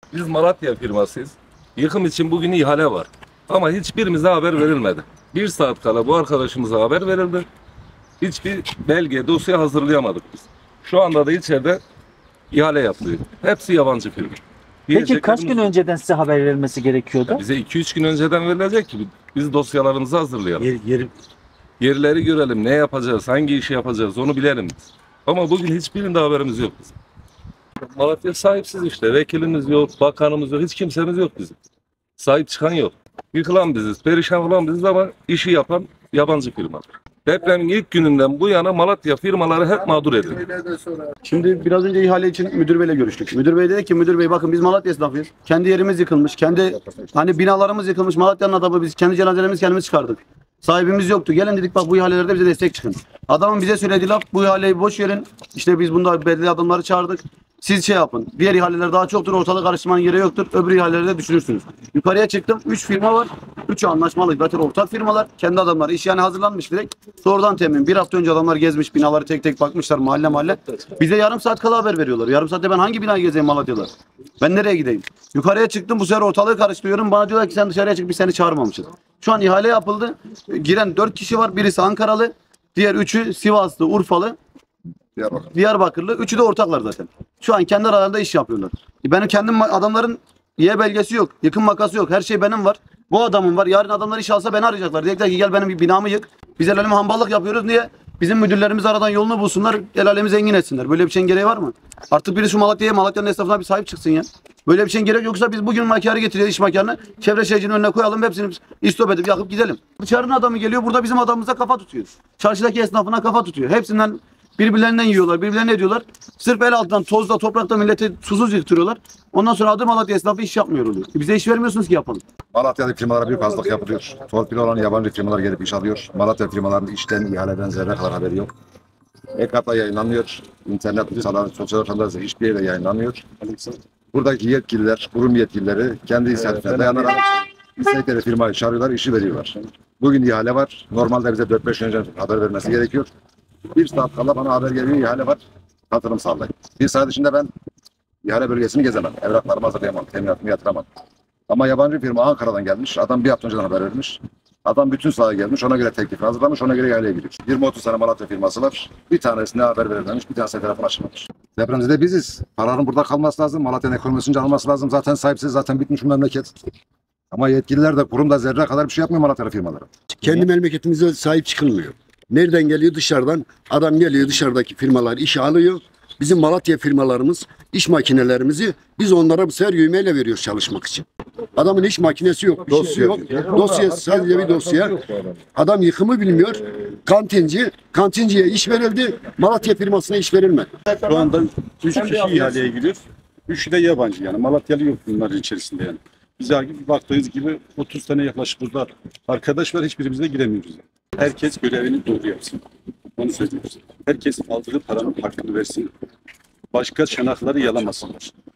Biz Malatya firmasıyız. Yıkım için bugün ihale var. Ama hiçbirimize haber verilmedi. Bir saat kala bu arkadaşımıza haber verildi. Hiçbir belge, dosya hazırlayamadık biz. Şu anda da içeride ihale yapılıyor. Hepsi yabancı firma. Peki kaç gün önceden size haber verilmesi gerekiyordu? Bize 2-3 gün önceden verilecek ki biz dosyalarımızı hazırlayalım. Yer, Yerleri görelim, ne yapacağız, hangi işi yapacağız onu bilelim biz. Ama bugün hiçbirinde haberimiz yok bizim. Malatya sahipsiz işte. Vekilimiz yok, bakanımız yok, hiç kimsemiz yok bizim. Sahip çıkan yok. Yıkılan biziz, perişan olan biziz ama işi yapan yabancı firma. Depremin ilk gününden bu yana Malatya firmaları hep mağdur edildi. Şimdi biraz önce ihale için müdür beyle görüştük. Müdür bey dedi ki, müdür bey bakın biz Malatya esnafıyız. Kendi yerimiz yıkılmış, kendi binalarımız yıkılmış. Malatya'nın adamı biz kendi cenazelerimizi kendimiz çıkardık. Sahibimiz yoktu. Gelin dedik bak bu ihalelerde bize destek çıkın. Adamın bize söylediği laf bu ihaleyi boş verin. İşte biz bunda belli adamları çağırdık. Siz şey yapın. Diğer ihaleler daha çoktur. Ortalık karıştırmanın yeri yoktur. Öbür ihaleleri de düşünürsünüz. Yukarıya çıktım. 3 firma var. 3'ü anlaşmalı. Zaten ortak firmalar. Kendi adamlar. İş yani hazırlanmış direkt. Sonradan temin. Bir hafta önce adamlar gezmiş. Binaları tek tek bakmışlar. Mahalle mahalle. Bize yarım saat kala haber veriyorlar. Yarım saatte ben hangi binayı gezeyim Malatya'da? Ben nereye gideyim? Yukarıya çıktım. Bu sefer ortalığı karıştırıyorum. Bana diyorlar ki sen dışarıya çık. Biz seni çağırmamışız. Şu an ihale yapıldı. Giren 4 kişi var. Birisi Ankaralı. Diğer 3'ü Sivaslı, Urfalı. Diyarbakırlı. Üçü de ortaklar zaten. Şu an kendi aralarında iş yapıyorlar. Benim kendim adamların Y belgesi yok. Yıkım makası yok. Her şey benim var. Bu adamın var. Yarın adamlar iş alsa beni arayacaklar. Diyecekler ki gel benim bir binamı yık. Biz el aleme hamballık yapıyoruz. Niye? Bizim müdürlerimiz aradan yolunu bulsunlar. El alemi zengin etsinler. Böyle bir şeyin gereği var mı? Artık biri şu Malatya'nın esnafına bir sahip çıksın ya. Böyle bir şeyin gerek yoksa biz bugün makarı getireceğiz, iş makarını. Çevre şehircinin önüne koyalım. Hepsini istop edip yakıp gidelim. Dışarının adamı geliyor. Burada bizim adamımıza kafa tutuyor. Çarşıdaki esnafına kafa tutuyor. Hepsinden birbirlerinden yiyorlar, birbirlerine ediyorlar. Sırf el altından, tozda, toprakta milleti susuz yıktırıyorlar. Ondan sonra adı Malatya esnafı iş yapmıyor oluyor. Bize iş vermiyorsunuz ki yapalım. Malatya'da firmalara büyük hazırlık yapılıyor. Torpil olan yabancı firmalar gelip iş alıyor. Malatya firmalarının işten, ihaleden zerre kadar haberi yok. EKAT'ta yayınlanıyor. İnternet, sosyal ortamlarda hiçbir yerde yayınlanmıyor. Buradaki yetkililer, kurum yetkilileri kendi inisiyatiflerine dayanarak istedikleri firmayı çağırıyorlar, işi veriyorlar. Bugün ihale var. Normalde bize 4-5 gün önce haber vermesi gerekiyor. Bir saat kala bana haber geliyor, ihale var. Katılım sağlayın. Bir saat içinde ben ihale bölgesini gezemem. Evraklarımı hazırlayamam, teminatımı yatıramam. Ama yabancı firma Ankara'dan gelmiş. Adam bir hafta önceden haber vermiş. Adam bütün sahaya gelmiş. Ona göre teklif hazırlamış. Ona göre ihaleye giriyor. 20-30 tane Malatya firması var. Bir tanesine haber verilmemiş. Bir tanesi telefon açılmamış. Depremzede biziz. Paranın burada kalması lazım. Malatya'nın ekonomisini canlanması lazım. Zaten sahipsiz. Zaten bitmiş bu memleket. Ama yetkililer de kurumda zerre kadar bir şey yapmıyor Malatya firmaları. Kendi memleketimize sahip çıkılmıyor. Nereden geliyor? Dışarıdan. Adam geliyor, dışarıdaki firmalar işe alıyor. Bizim Malatya firmalarımız iş makinelerimizi biz onlara bu sefer yövmeyle veriyoruz çalışmak için. Adamın iş makinesi yok, dosya yok. Dosya sadece bir dosya. Adam yıkımı bilmiyor. Kantinciye iş verildi. Malatya firmasına iş verilmedi. Şu anda 3 kişi ihaleye giriyor. 3'ü de yabancı yani. Malatyalı yok bunların içerisinde yani. Biz baktığınız gibi 30 tane yaklaşık burada arkadaş var. Hiçbirimiz de giremiyoruz. Yani. Herkes görevini doğru yapsın. Onu söylüyoruz. Herkes aldığı paranın hakkını versin. Başka çanakları yalamasınlar.